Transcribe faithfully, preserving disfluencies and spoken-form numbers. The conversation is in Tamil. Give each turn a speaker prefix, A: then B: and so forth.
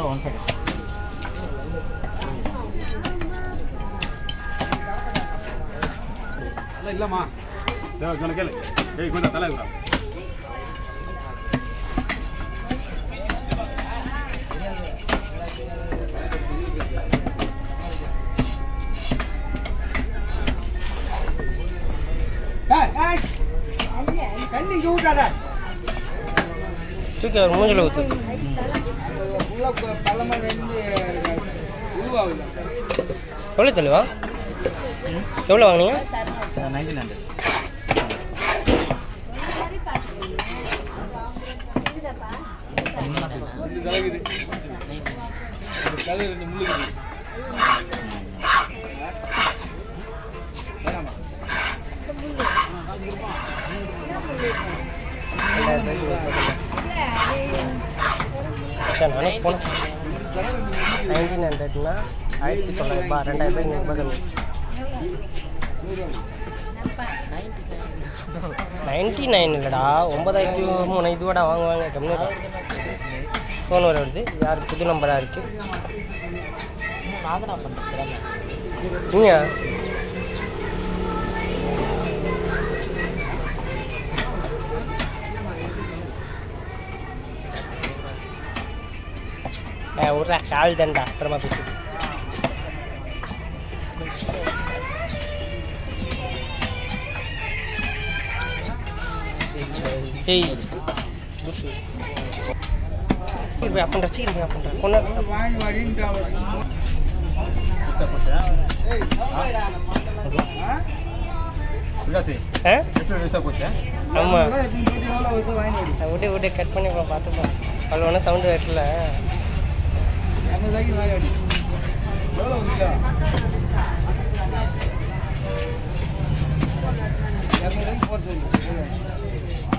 A: ஒன் செகண்ட் இல்லம்மா கேளு ஏய் கொஞ்சம் தலை விடா கண்ணிங்க ஊட்டாத
B: தூக்கி அவர் மூஞ்சில ஊத்து
A: உள்ள பள்ளமா ரெண்டு உருவாகுது
B: எவ்வளோ தெளிவா எவ்வளோ வாங்கினீங்க
A: நைன்டீன் ஹண்ட்ரட் ரெண்டு தலைகுது தலை ரெண்டு முள்ளுக்குது
B: நானே போனேன் நைன்டீன் ஹண்ட்ரட்னா ஆயிரத்தி தொள்ளாயிரம் ரூபாய் ரெண்டாயிரம் ரூபாய் ரூபாய் நைன்டி நைன் இல்லைடா ஒன்பதாயிரத்தி மூணு இதுவாடா வாங்குவாங்க கம்மியாக ஃபோன் வர வருது யார் புது நம்பராக இருக்கு நீங்கள் ஒரு கால் தண்டா அப்புறமா பேசி ஏய் போய் அப்படின்ற சீக்கிரம் போய் அப்படின்ற பொண்ணு
A: வாங்கி வாடின்றா
B: ஆமாம் விட்டு விட்டு கட் பண்ணி பார்த்துப்போம் அவ்வளோ ஒன்றும் சவுண்டு வரல
A: எவ்வளோ